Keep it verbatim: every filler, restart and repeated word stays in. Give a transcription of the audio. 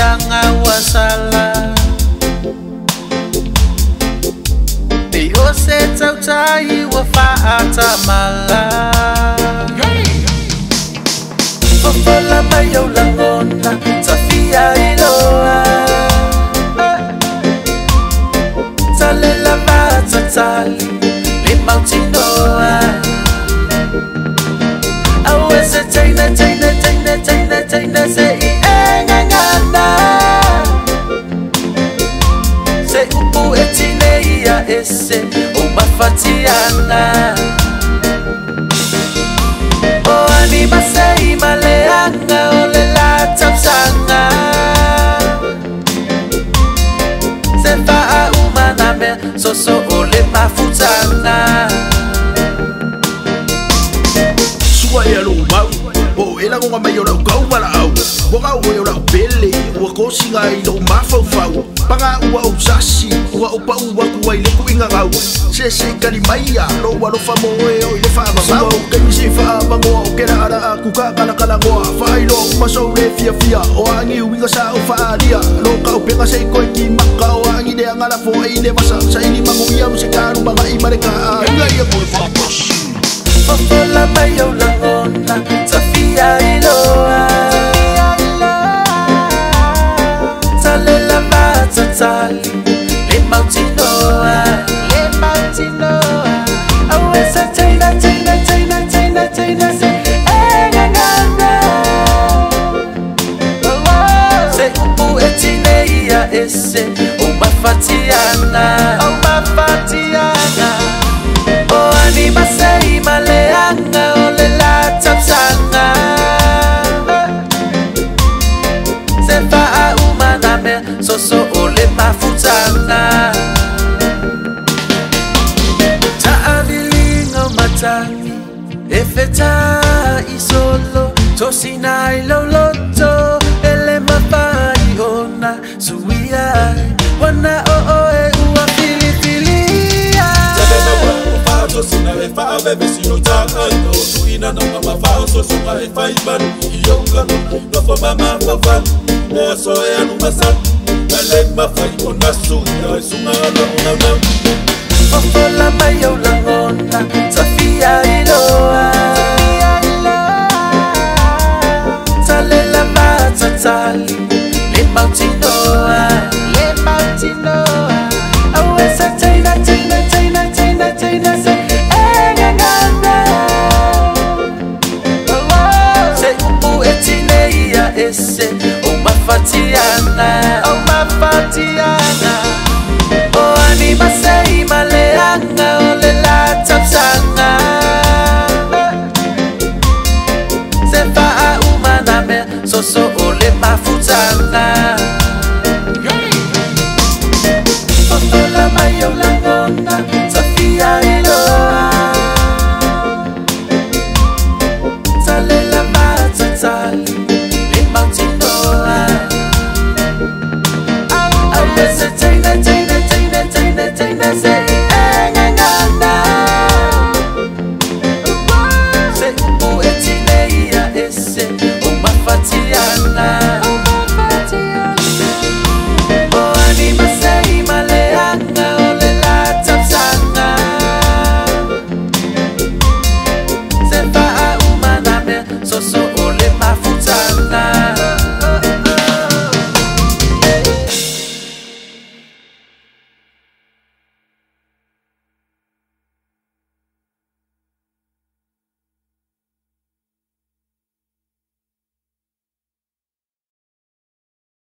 anga wasala Be ose tautai wa faata mala Fofola mayo langona Safia iloa Tale la vata tali Le mautinoa Awese taina taina taina taina taina se i engangana Se upu etine ia ese umafatiana O anima se imaleanga ole la tapsanga Se faa umaname so so ole mafutana Suaya lo mau o ela ngo mai ora kau mala au boga o ora pele o ko singa i lo mafau fau panga ua o sasi ua o pa ua ku ai le ku inga ngau se se kali mai ya lo wa lo famo e o le fa ba mau ke mi se fa ba ngo o kera ara ku ka kala kala ngo fa i lo ma so le fia fia o angi winga sa o fa dia lo ka o penga se ko ki maka o angi de ngala fo i le masa sa ini mangu ia se ka ru ba mai mareka ngai e ko fa Fofola mayo langona Safia iloa Tale la vata tali Le mautinoa Le mautinoa Awesa taina taina taina taina taina Se engangana Se upu etine ia ese Umafatiana Umafatiana O anima se imaleanga ole la tapsanga Se faa umaname so so ole mafutana Taadilingo matangi Efeta isolo Tosina iloloto Ele mafai ona Suia Wana o o e ua fili fili Sina le fa bebe si no taka no tuina no mama fa so so ma e fa ibanu iyonga no fo mama fa fa no so e anu masa ele ma fa ibona su no su ma no no no Fofola mayo langona Safia iloa Tale la vata tali Le mautinoa Le mautinoa Awesa taina taina taina taina taina se Ese umafatiana umafatiana